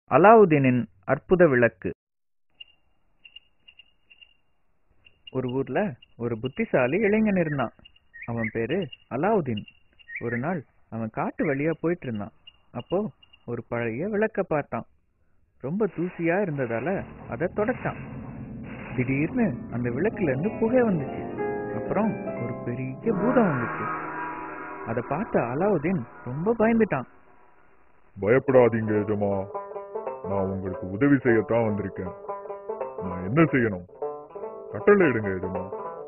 அலாவுதீனின் அற்புத விளக்கு. ஒரு ஊர்ல ஒரு புத்திசாலி இளைஞன் இருந்தான். அவன் பேரு அலாவுதீன். ஒரு நாள் அவன் காட்டு வழியா போயிட்டு இருந்தான். அப்போ ஒரு பழைய விளக்க பார்த்தான். ரொம்ப தூசியா இருந்ததால அதை தொடச்சான். திடீர்னு அந்த விளக்குல இருந்து புகை வந்துச்சு. அப்புறம் ஒரு பெரிய பூதம் வந்துச்சு. அதை பார்த்த அலாவுதீன் ரொம்ப பயந்துட்டான். பயப்படாதீங்க எஜமா, நான் உங்களுக்கு உதவி செய்யத்தான் வந்திருக்கேன். நான் என்ன செய்யணும்? கட்டளை இடுங்க எஜமா.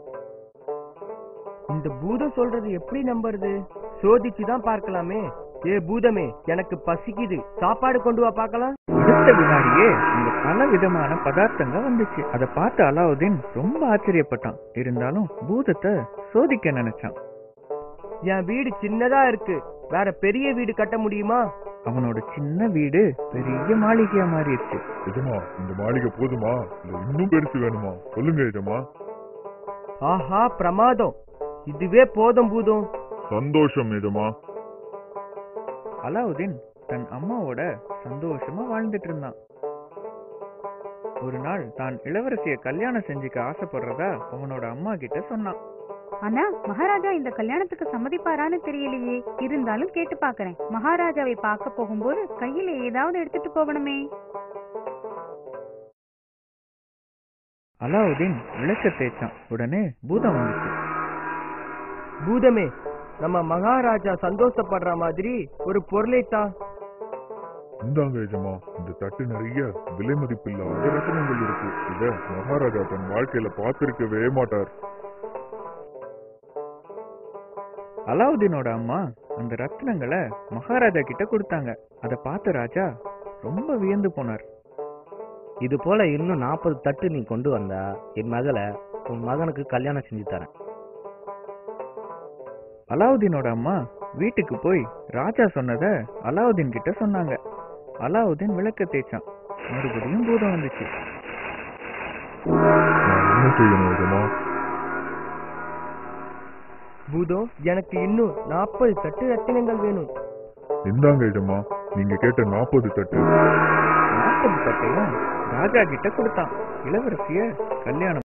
இந்த பூதம் சொல்றது எப்படி நம்புறது? சோதிச்சுதான் பார்க்கலாமே. ஏ பூதமே, எனக்கு பசிக்குது, சாப்பாடு கொண்டு வா பார்க்கலாம். அடுத்த வினாடியே அங்க பல விதமான பதார்த்தங்கள் வந்துச்சு. அதை பார்த்து அலாவுதீன் ரொம்ப ஆச்சரியப்பட்டான். இருந்தாலும் பூதத்தை சோதிக்க நினைச்சான். என் வீடு சின்னதா இருக்கு, வேற பெரிய வீடு கட்ட முடியுமா? அவனோட சின்ன வீடு பெரிய மாளிகையா மாறிடுச்சு. எஜமா, இந்த மாளிகை போதுமா இல்ல இன்னும் பெருசு வேணுமா? சொல்லுங்க எஜமா. ஆஹா, பிரமாதம், இதுவே போதும் பூதம். சந்தோஷம் எஜமா. அலாவுதீன் தன் அம்மாவோட சந்தோஷமா வாழ்ந்துட்டு இருந்தான். ஒரு நாள் தான் இளவரசிய கல்யாணம் செஞ்சுக்க ஆசைப்படுறதா அவனோட அம்மா கிட்ட சொன்னான். ஆனா மகாராஜா இந்த கல்யாணத்துக்கு சம்மதிப்பாரான்னு தெரியலையே. இருந்தாலும் கேட்டு பாக்குறேன். மகாராஜாவை பார்க்க போகும்போது கையில ஏதாவது எடுத்துட்டு போகணுமே. அலாவுதீன் விளக்க தேய்ச்சான். உடனே பூதம் வந்துச்சு. பூதமே, நம்ம மகாராஜா சந்தோஷப்படுற மாதிரி ஒரு பொருளைத்தான். இந்தாங்க எஜமா, இந்த தட்டு நிறைய விலை மதிப்பில்லாத ரத்தினங்கள் இருக்கு. இத மகாராஜா தன் வாழ்க்கையில பார்த்திருக்கவே மாட்டார். அலாவுதீனோட அம்மா அந்த ரத்தினங்களை மகாராஜா கிட்ட கொடுத்தாங்க. அதை பார்த்த ராஜா ரொம்ப வியந்து போனார். இது போல இன்னும் 40 தட்டு நீ கொண்டு வந்தா என் மகளை உன் மகனுக்கு கல்யாணம் செஞ்சு தரேன். அலாவுதீனோட அம்மா வீட்டுக்கு போய் ராஜா சொன்னத அலாவுதீன் கிட்ட சொன்னாங்க. அலாவுதீன் விளக்க தேய்ச்சான். மறுபடியும் பூதம் வந்துச்சு. என்ன செய்யணும் எஜமா? பூதம், எனக்கு இன்னும் 40 தட்டு ரத்தினங்கள் வேணும். இந்தாங்க எஜமா, நீங்க கேட்ட 40 தட்டு. 40 தட்டையும் ராஜா கிட்ட கொடுத்தான். இளவரசிய கல்யாணம்